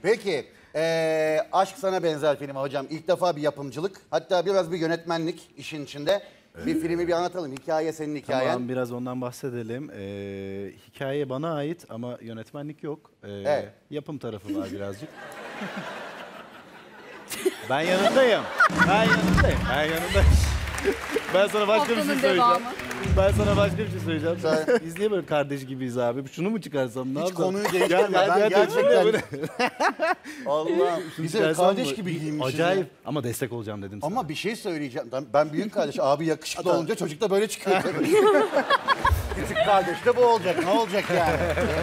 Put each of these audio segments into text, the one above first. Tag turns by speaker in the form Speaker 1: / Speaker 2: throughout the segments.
Speaker 1: Peki, Aşk Sana Benzer filmi hocam. İlk defa bir yapımcılık, hatta biraz bir yönetmenlik işin içinde. Bir filmi bir anlatalım. Hikaye senin hikayen.
Speaker 2: Tamam, biraz ondan bahsedelim. Hikaye bana ait ama yönetmenlik yok.
Speaker 1: Evet.
Speaker 2: Yapım tarafı var birazcık. Ben yanındayım. Ben yanındayım. Ben sana başka bir şey
Speaker 3: Haftanın
Speaker 2: söyleyeceğim.
Speaker 3: devamı.
Speaker 2: Ben sana başka bir şey söyleyeceğim.
Speaker 1: Söyle.
Speaker 2: Biz niye böyle kardeş gibiyiz abi? Şunu mu çıkarsam? Ne
Speaker 1: Hiç
Speaker 2: yapsam?
Speaker 1: konuyu değiştirme. Ben gerçekten... Allah'ım. Bize
Speaker 2: Çıkarsam
Speaker 1: kardeş
Speaker 2: mı?
Speaker 1: gibi giyinmişiz.
Speaker 2: Acayip.
Speaker 1: ya.
Speaker 2: Ama destek olacağım dedim sana.
Speaker 1: Ama bir şey söyleyeceğim. Ben büyük kardeş, abi yakışıklı olunca çocuk da böyle çıkıyor tabii. Küçük kardeş de bu olacak. Ne olacak yani?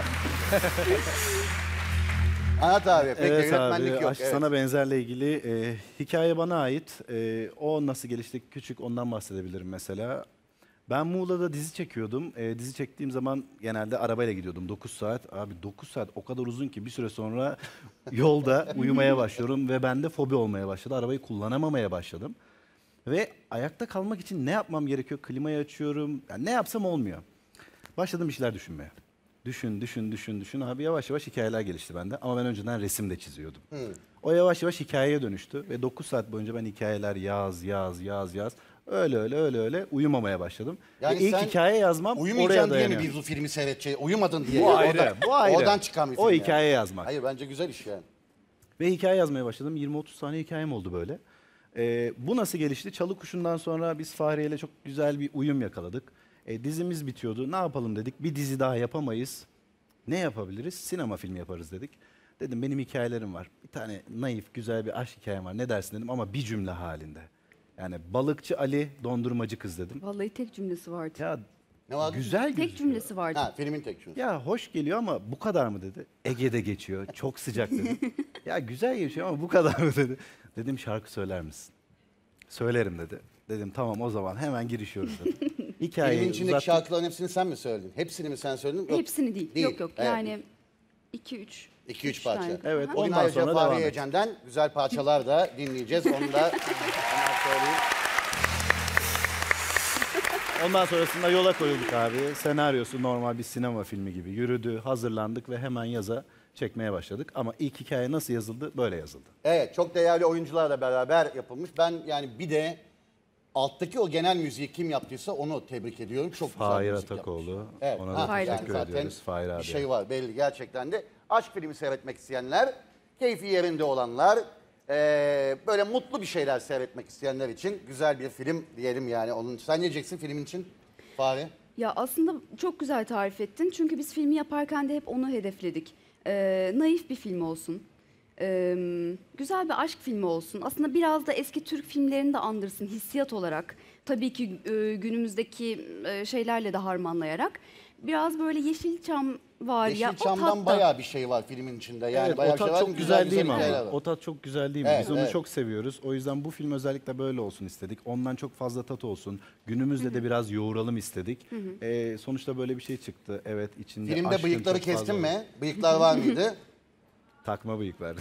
Speaker 1: Anlat abi. Peki
Speaker 2: Evet
Speaker 1: yönetmenlik
Speaker 2: abi,
Speaker 1: yok.
Speaker 2: Aşk
Speaker 1: Evet.
Speaker 2: Sana Benzer'le ilgili hikaye bana ait. O nasıl gelişti küçük, ondan bahsedebilirim mesela. Ben Muğla'da dizi çekiyordum. Dizi çektiğim zaman genelde arabayla gidiyordum 9 saat. Abi 9 saat o kadar uzun ki bir süre sonra yolda uyumaya başlıyorum ve bende fobi olmaya başladı. Arabayı kullanamamaya başladım. Ve ayakta kalmak için ne yapmam gerekiyor? Klimayı açıyorum. Yani ne yapsam olmuyor. Başladım bir şeyler düşünmeye. Düşün. Abi yavaş yavaş hikayeler gelişti bende. Ama ben önceden resim de çiziyordum. O yavaş yavaş hikayeye dönüştü. Ve 9 saat boyunca ben hikayeler yaz. Öyle uyumamaya başladım.
Speaker 1: Yani
Speaker 2: ve ilk
Speaker 1: sen
Speaker 2: hikaye yazmam oraya
Speaker 1: Uyumayacaksın diye mi
Speaker 2: dayanıyor.
Speaker 1: biz bu filmi seyredeceğiz? Uyumadın diye.
Speaker 2: Bu ayrı, bu ayrı.
Speaker 1: Oradan çıkan bir film
Speaker 2: O
Speaker 1: yani.
Speaker 2: hikaye yazmak.
Speaker 1: Hayır, bence güzel iş yani.
Speaker 2: Ve hikaye yazmaya başladım. 20-30 tane hikayem oldu böyle. Bu nasıl gelişti? Çalı Kuşu'ndan sonra biz Fahriye ile çok güzel bir uyum yakaladık. Dizimiz bitiyordu. Ne yapalım dedik. Bir dizi daha yapamayız. Ne yapabiliriz? Sinema filmi yaparız dedik. Dedim benim hikayelerim var. Bir tane naif, güzel bir aşk hikayem var. Ne dersin dedim ama bir cümle halinde. Yani balıkçı Ali, dondurmacı kız dedim.
Speaker 3: Vallahi tek cümlesi vardı.
Speaker 2: Ya
Speaker 1: Ne vardı?
Speaker 2: güzel
Speaker 3: Tek
Speaker 2: gözüküyor.
Speaker 3: cümlesi vardı.
Speaker 1: Ha, filmin tek cümlesi.
Speaker 2: Ya hoş geliyor ama bu kadar mı dedi. Ege'de geçiyor. Çok sıcak dedi. Ya güzel geçiyor ama bu kadar mı dedi. Dedim şarkı söyler misin? Söylerim dedi. Dedim tamam o zaman hemen girişiyoruz dedi. Hikayeyi
Speaker 1: Filmin içindeki
Speaker 2: uzattık.
Speaker 1: şarkıların hepsini sen mi söyledin? Hepsini mi sen söyledin? Yok.
Speaker 3: Hepsini değil. Yok.
Speaker 1: Evet.
Speaker 3: Yani 2-3.
Speaker 1: 2-3 parça.
Speaker 3: tane.
Speaker 2: Evet,
Speaker 3: Aha.
Speaker 1: Bugün
Speaker 2: ondan
Speaker 1: ayrıca
Speaker 2: sonra devam
Speaker 1: Fahriye
Speaker 2: et.
Speaker 1: Evcen'den güzel parçalar da dinleyeceğiz. Onu da hemen söyleyeyim.
Speaker 2: Ondan sonrasında yola koyulduk abi. Senaryosu normal bir sinema filmi gibi yürüdü, hazırlandık ve hemen yaza çekmeye başladık. Ama ilk hikaye nasıl yazıldı? Böyle yazıldı.
Speaker 1: Evet, çok değerli oyuncularla beraber yapılmış. Ben yani bir de alttaki o genel müziği kim yaptıysa onu tebrik ediyorum. Çok güzel
Speaker 2: Fahir
Speaker 1: müzik
Speaker 2: Atakoğlu.
Speaker 1: yapmış. Evet.
Speaker 2: Ona da
Speaker 3: Fahir
Speaker 2: teşekkür
Speaker 1: zaten
Speaker 2: ediyoruz. Fahir abi.
Speaker 1: bir şey var belli gerçekten de. Aşk filmi seyretmek isteyenler, keyfi yerinde olanlar, böyle mutlu bir şeyler seyretmek isteyenler için güzel bir film diyelim yani. Onun için. Sen ne diyeceksin filmin için Fahri?
Speaker 3: Ya aslında çok güzel tarif ettin. Çünkü biz filmi yaparken de hep onu hedefledik. Naif bir film olsun. Güzel bir aşk filmi olsun. Aslında biraz da eski Türk filmlerini de andırsın hissiyat olarak. Tabii ki günümüzdeki şeylerle de harmanlayarak. Biraz böyle Yeşilçam var ya.
Speaker 1: Yeşilçam'dan bayağı bir şey var filmin içinde. Yani
Speaker 2: Evet,
Speaker 1: bayağı
Speaker 2: o
Speaker 1: bir şey
Speaker 2: tat
Speaker 1: var.
Speaker 2: çok güzel değil mi
Speaker 1: hikayeler
Speaker 2: ama?
Speaker 1: var.
Speaker 2: O tat çok güzel değil mi?
Speaker 1: Evet,
Speaker 2: Biz onu
Speaker 1: evet.
Speaker 2: çok seviyoruz. O yüzden bu film özellikle böyle olsun istedik. Ondan çok fazla tat olsun. Günümüzde de biraz yoğuralım istedik. Sonuçta böyle bir şey çıktı. Evet, içinde
Speaker 1: Filmde
Speaker 2: aşkın
Speaker 1: bıyıkları
Speaker 2: çok fazla
Speaker 1: kestin
Speaker 2: var.
Speaker 1: mi? Bıyıklar var mıydı?
Speaker 2: Takma bıyık verdi.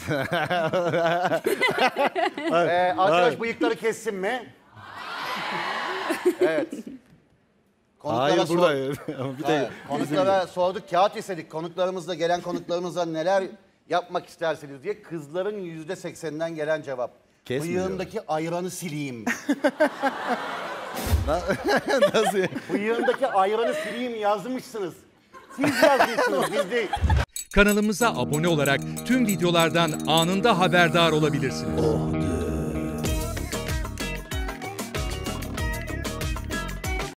Speaker 1: Arkadaş bıyıkları kessin mi? Evet.
Speaker 2: Hayır
Speaker 1: Konuklara
Speaker 2: burada.
Speaker 1: sor-
Speaker 2: Ama bir
Speaker 1: Evet,
Speaker 2: de
Speaker 1: konuklara sorduk, kağıt istedik. Konuklarımızla, gelen konuklarımıza neler yapmak istersiniz diye. Kızların %80'inden gelen cevap.
Speaker 2: Kesmiyor.
Speaker 1: Bıyığındaki ayranı sileyim.
Speaker 2: nasıl?
Speaker 1: Bıyığındaki ayranı sileyim yazmışsınız. Siz yazmışsınız, biz değil.
Speaker 4: Kanalımıza abone olarak tüm videolardan anında haberdar olabilirsiniz.